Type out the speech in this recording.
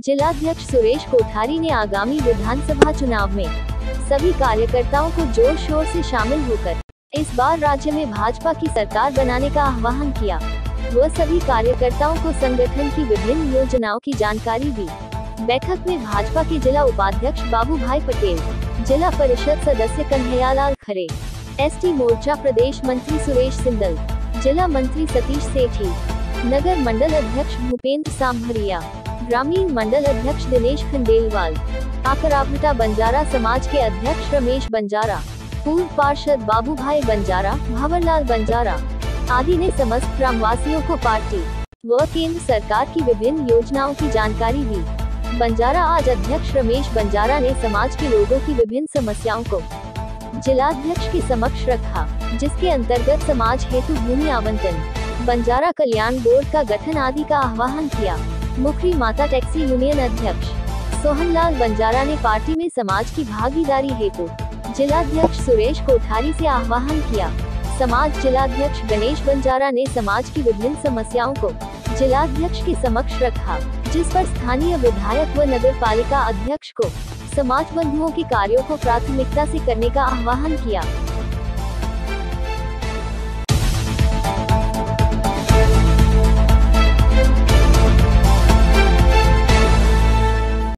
जिलाध्यक्ष सुरेश कोठारी ने आगामी विधानसभा चुनाव में सभी कार्यकर्ताओं को जोर शोर से शामिल होकर इस बार राज्य में भाजपा की सरकार बनाने का आह्वान किया। वह सभी कार्यकर्ताओं को संगठन की विभिन्न योजनाओं की जानकारी दी। बैठक में भाजपा के जिला उपाध्यक्ष बाबूभाई पटेल, जिला परिषद सदस्य कन्हैयालाल खरे, एसटी मोर्चा प्रदेश मंत्री सुरेश सिंदल, जिला मंत्री सतीश सेठी, नगर मंडल अध्यक्ष भूपेंद्र सांभरिया, ग्रामीण मंडल अध्यक्ष दिनेश खंडेलवाल, आकराभटा बंजारा समाज के अध्यक्ष रमेश बंजारा, पूर्व पार्षद बाबूभाई बंजारा, भंवरलाल बंजारा आदि ने समस्त ग्रामवासियों को पार्टी व केंद्र सरकार की विभिन्न योजनाओं की जानकारी दी। बंजारा आज अध्यक्ष रमेश बंजारा ने समाज के लोगों की विभिन्न समस्याओं को जिलाध्यक्ष के समक्ष रखा, जिसके अंतर्गत समाज हेतु भूमि आवंटन, बंजारा कल्याण बोर्ड का गठन आदि का आह्वान किया। मुखरी माता टैक्सी यूनियन अध्यक्ष सोहनलाल बंजारा ने पार्टी में समाज की भागीदारी हेतु जिलाध्यक्ष सुरेश कोठारी से आह्वान किया। समाज जिलाध्यक्ष गणेश बंजारा ने समाज की विभिन्न समस्याओं को जिलाध्यक्ष के समक्ष रखा, जिस पर स्थानीय विधायक व नगर पालिका अध्यक्ष को समाज बंधुओं के कार्यों को प्राथमिकता से करने का आह्वान किया।